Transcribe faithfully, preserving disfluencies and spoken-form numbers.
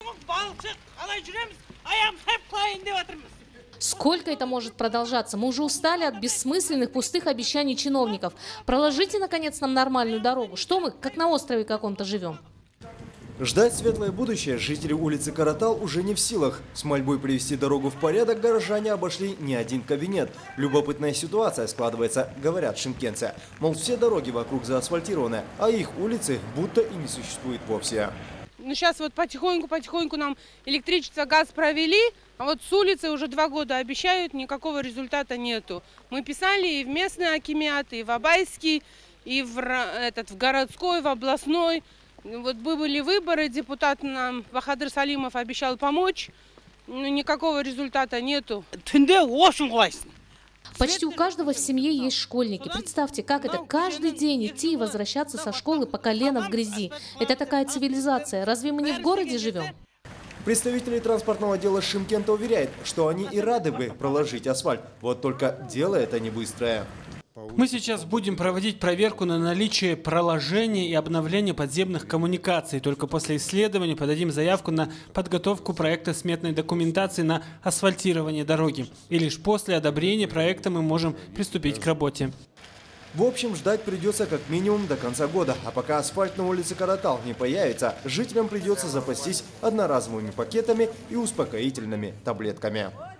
Сколько это может продолжаться? Мы уже устали от бессмысленных, пустых обещаний чиновников. Проложите, наконец, нам нормальную дорогу. Что мы, как на острове каком-то живем? Ждать светлое будущее жители улицы Каратал уже не в силах. С мольбой привести дорогу в порядок горожане обошли не один кабинет. Любопытная ситуация складывается, говорят шымкентцы. Мол, все дороги вокруг заасфальтированы, а их улицы будто и не существует вовсе. Ну, сейчас вот потихоньку-потихоньку нам электричество, газ провели, а вот с улицы уже два года обещают, никакого результата нету. Мы писали и в местный акимиат, и в Абайский, и в, этот, в городской, в областной. Вот были выборы, депутат нам Бахадыр Салимов обещал помочь, но никакого результата нету. Почти у каждого в семье есть школьники. Представьте, как это каждый день идти и возвращаться со школы по колено в грязи. Это такая цивилизация. Разве мы не в городе живем? Представители транспортного дела Шымкента уверяют, что они и рады бы проложить асфальт. Вот только дело это не быстрое. Мы сейчас будем проводить проверку на наличие проложения и обновления подземных коммуникаций. Только после исследования подадим заявку на подготовку проекта сметной документации на асфальтирование дороги. И лишь после одобрения проекта мы можем приступить к работе. В общем, ждать придется как минимум до конца года. А пока асфальт на улице Каратал не появится, жителям придется запастись одноразовыми пакетами и успокоительными таблетками.